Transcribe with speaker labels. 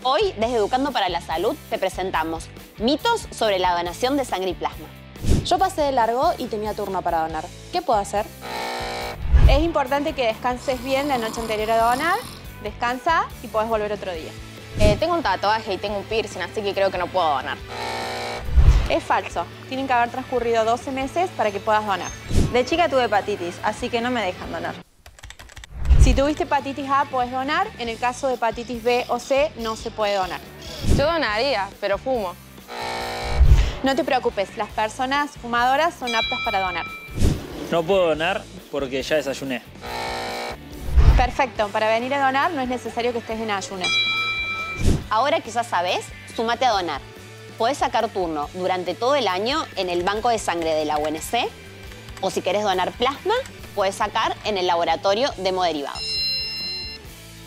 Speaker 1: Hoy, desde Educando para la Salud, te presentamos mitos sobre la donación de sangre y plasma.
Speaker 2: Yo pasé de largo y tenía turno para donar. ¿Qué puedo hacer?
Speaker 3: Es importante que descanses bien la noche anterior a donar, descansa y podés volver otro día.
Speaker 4: Tengo un tatuaje y tengo un piercing, así que creo que no puedo donar.
Speaker 3: Es falso. Tienen que haber transcurrido 12 meses para que puedas donar.
Speaker 5: De chica tuve hepatitis, así que no me dejan donar.
Speaker 3: Si tuviste hepatitis A, podés donar. En el caso de hepatitis B o C, no se puede donar.
Speaker 4: Yo donaría, pero fumo.
Speaker 3: No te preocupes, las personas fumadoras son aptas para donar.
Speaker 6: No puedo donar porque ya desayuné.
Speaker 3: Perfecto, para venir a donar no es necesario que estés en ayunas.
Speaker 1: Ahora que ya sabes, sumate a donar. Podés sacar turno durante todo el año en el banco de sangre de la UNC o si querés donar plasma, podés sacar en el laboratorio de hemoderivados.